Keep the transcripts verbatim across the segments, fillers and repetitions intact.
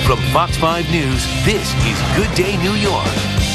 From Fox five News, this is Good Day New York.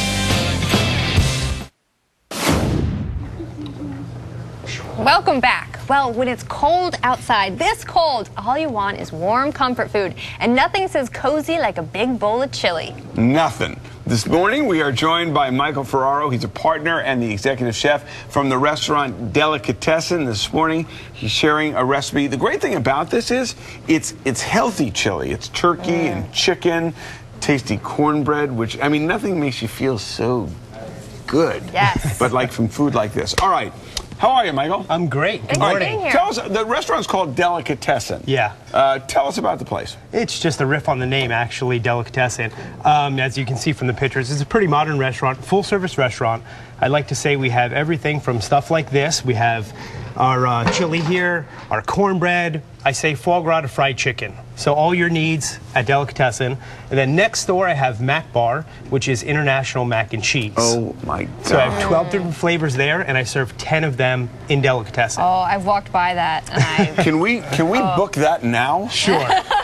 Welcome back. Well, when it's cold outside, this cold, all you want is warm comfort food. And nothing says cozy like a big bowl of chili. Nothing. This morning, we are joined by Michael Ferraro. He's a partner and the executive chef from the restaurant Delicatessen. This morning, he's sharing a recipe. The great thing about this is it's it's healthy chili. It's turkey mm. and chicken, tasty cornbread, which, I mean, nothing makes you feel so good. Yes. But like from food like this. All right. How are you, Michael? I'm great. Good Thanks morning. morning. Tell us, the restaurant's called Delicatessen. Yeah. Uh, tell us about the place. It's just a riff on the name, actually, Delicatessen. Um, as you can see from the pictures, it's a pretty modern restaurant, full-service restaurant. I'd like to say we have everything from stuff like this. We have our uh, chili here, our cornbread, I say foie gras to fried chicken. So all your needs at Delicatessen. And then next door I have Mac Bar, which is international mac and cheese. Oh my God. So I have twelve different flavors there, and I serve ten of them in Delicatessen. Oh, I've walked by that. And I... Can we can we oh. book that now? Sure.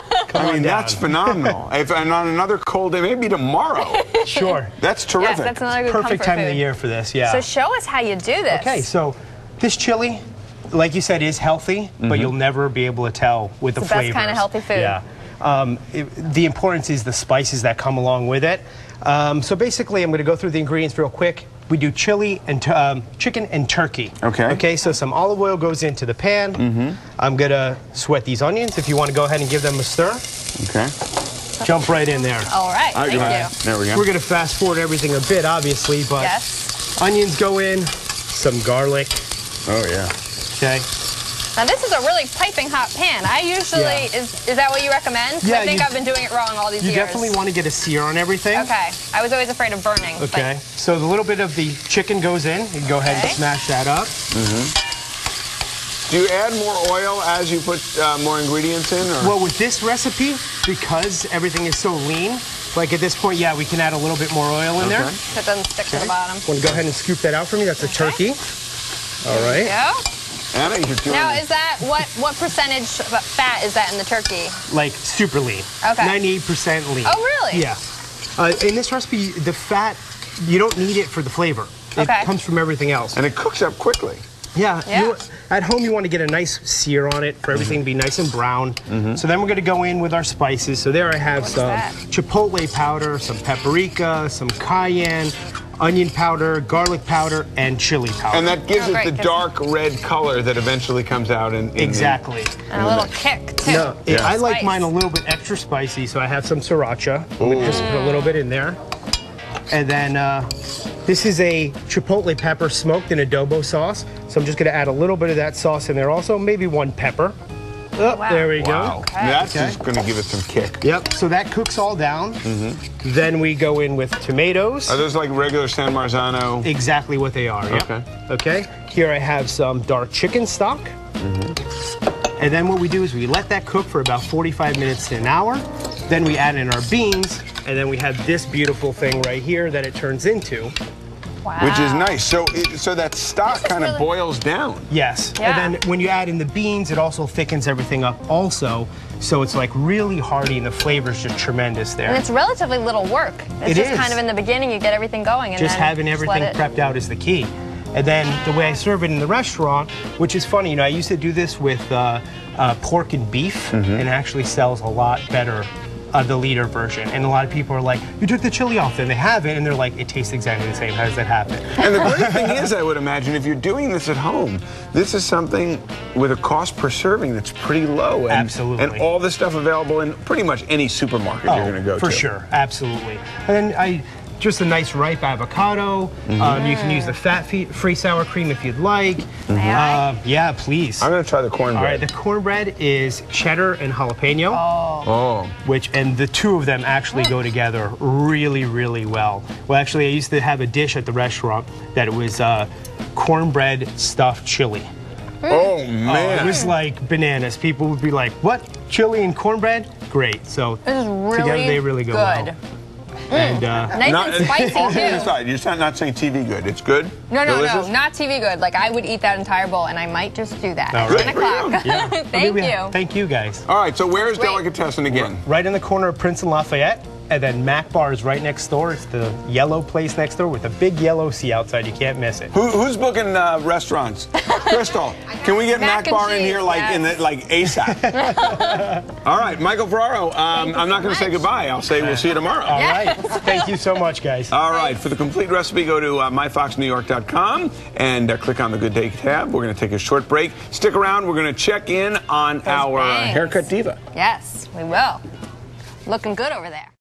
I mean, that's phenomenal. If, and on another cold day, maybe tomorrow. Sure. That's terrific. Yes, that's another good Perfect time food. of the year for this, yeah. So show us how you do this. Okay, so this chili, like you said, is healthy, mm-hmm. but you'll never be able to tell with it's the, the flavors. best kind of healthy food. Yeah. Um, it, the importance is the spices that come along with it. Um, so basically, I'm going to go through the ingredients real quick. We do chili and um, chicken and turkey. Okay. Okay, so some olive oil goes into the pan. Mm-hmm. I'm going to sweat these onions. If you want to go ahead and give them a stir. Okay. Jump right in there. All right, All right, thank you. Right. There we go. We're going to fast forward everything a bit, obviously, but yes. Onions go in, some garlic. Oh, yeah. Okay. Now this is a really piping hot pan. I usually, yeah. is is that what you recommend? Yeah, I think you, I've been doing it wrong all these you years. You definitely want to get a sear on everything. Okay. I was always afraid of burning. Okay. But... So the little bit of the chicken goes in. You can go ahead okay. and smash that up. Mm-hmm. Do you add more oil as you put uh, more ingredients in? Or? Well, with this recipe, because everything is so lean, like at this point, yeah, we can add a little bit more oil in okay. there. So it doesn't stick okay. to the bottom. Want to go ahead and scoop that out for me? That's a okay. turkey. All right. There we go. Anna, you're doing now, is that, what what percentage fat is that in the turkey? Like super lean. Okay. ninety-eight percent lean. Oh, really? Yeah. Uh, in this recipe, the fat, you don't need it for the flavor. It okay. comes from everything else. And it cooks up quickly. Yeah. yeah. You, at home, you want to get a nice sear on it for everything mm-hmm. to be nice and brown. Mm-hmm. So then we're going to go in with our spices. So there I have What's some that? chipotle powder, some paprika, some cayenne, onion powder, garlic powder, and chili powder. And that gives oh, it great. the gives dark it. red color that eventually comes out in, in exactly. The, and a little kick too. No, yeah. I like Spice. mine a little bit extra spicy, so I have some sriracha. I'm gonna just put a little bit in there, and then uh, this is a chipotle pepper smoked in adobo sauce. So I'm just gonna add a little bit of that sauce in there, also maybe one pepper. Oh, wow. There we wow. go. Okay. That's okay. just going to give it some kick. Yep. So that cooks all down. Mm-hmm. Then we go in with tomatoes. Are those like regular San Marzano? Exactly what they are. Yep. Okay. Okay. Here I have some dark chicken stock. Mm-hmm. And then what we do is we let that cook for about forty-five minutes to an hour. Then we add in our beans, and then we have this beautiful thing right here that it turns into. Wow. Which is nice. So, it, so that stock kind of really... boils down. Yes. Yeah. And then when you add in the beans, it also thickens everything up also. So it's like really hearty, and the flavor's just tremendous there. And it's relatively little work. It's it just is. kind of in the beginning, you get everything going. And just then having everything it... prepped out is the key. And then the way I serve it in the restaurant, which is funny, you know, I used to do this with uh, uh, pork and beef, mm-hmm. and it actually sells a lot better. Uh, the liter version, and a lot of people are like, you took the chili off, then they have it, and they're like, it tastes exactly the same. How does that happen? And the great thing is, I would imagine, if you're doing this at home, this is something with a cost per serving that's pretty low. And, absolutely. And all this stuff available in pretty much any supermarket oh, you're going to go for to. For sure, absolutely. And then I, just a nice ripe avocado. Mm-hmm. um, you can use the fat-free sour cream if you'd like. Mm-hmm. uh, yeah, please. I'm going to try the cornbread. All right, the cornbread is cheddar and jalapeno. Oh. oh. Which, and the two of them actually go together really, really well. Well, actually, I used to have a dish at the restaurant that it was uh, cornbread stuffed chili. Oh, man. Oh, it was like bananas. People would be like, what? Chili and cornbread? Great. So this is really together they really go good. well. And uh, Nice Not, and spicy, all kidding too. aside, you're not, not saying T V good. It's good? No, no, Delicious? no, not T V good. Like, I would eat that entire bowl, and I might just do that. All At right. ten o'clock. yeah. Thank Okay, we- you. Thank you, guys. All right, so where's Great. Delicatessen again? Right in the corner of Prince and Lafayette, and then Mac Bar is right next door. It's the yellow place next door with a big yellow sea outside. You can't miss it. Who, who's booking uh, restaurants? Crystal, can we get Mac Mac and Bar in cheese, here like yes. in the, like ASAP? All right, Michael Ferraro, um, I'm not going to say goodbye. I'll say we'll see you tomorrow. All Yes. right. Thank you so much, guys. All right, for the complete recipe, go to uh, my fox new york dot com and uh, click on the Good Day tab. We're going to take a short break. Stick around. We're going to check in on our uh, bangs. haircut diva. Yes, we will. Looking good over there.